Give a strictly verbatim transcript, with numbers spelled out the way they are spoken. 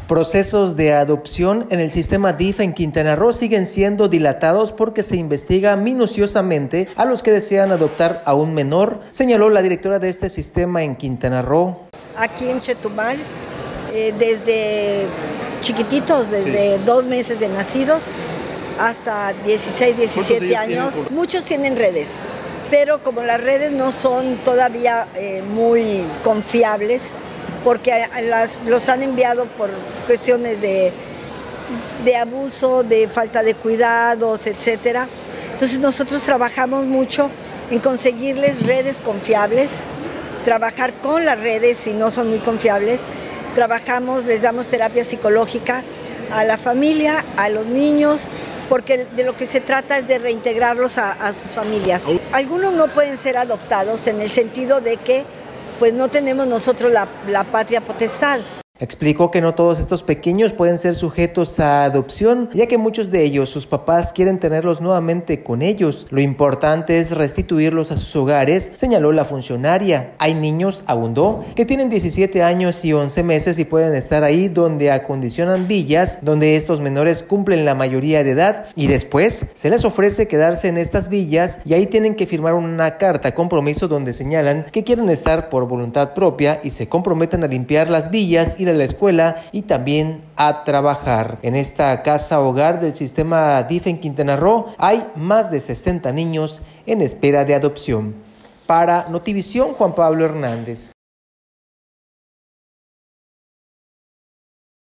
Procesos de adopción en el sistema D I F en Quintana Roo siguen siendo dilatados porque se investiga minuciosamente a los que desean adoptar a un menor, señaló la directora de este sistema en Quintana Roo. Aquí en Chetumal, eh, desde chiquititos, desde sí. dos meses de nacidos hasta dieciséis, diecisiete años, tienen? Muchos tienen redes, pero como las redes no son todavía eh, muy confiables, porque las, los han enviado por cuestiones de, de abuso, de falta de cuidados, etcétera. Entonces nosotros trabajamos mucho en conseguirles redes confiables, trabajar con las redes si no son muy confiables, trabajamos, les damos terapia psicológica a la familia, a los niños, porque de lo que se trata es de reintegrarlos a, a sus familias. Algunos no pueden ser adoptados en el sentido de que pues no tenemos nosotros la, la patria potestad. Explicó que no todos estos pequeños pueden ser sujetos a adopción, ya que muchos de ellos, sus papás quieren tenerlos nuevamente con ellos. Lo importante es restituirlos a sus hogares, señaló la funcionaria. Hay niños, abundó, que tienen diecisiete años y once meses y pueden estar ahí donde acondicionan villas, donde estos menores cumplen la mayoría de edad y después se les ofrece quedarse en estas villas y ahí tienen que firmar una carta compromiso donde señalan que quieren estar por voluntad propia y se comprometen a limpiar las villas y a la escuela y también a trabajar. En esta casa hogar del sistema D I F en Quintana Roo hay más de sesenta niños en espera de adopción. Para Notivisión, Juan Pablo Hernández.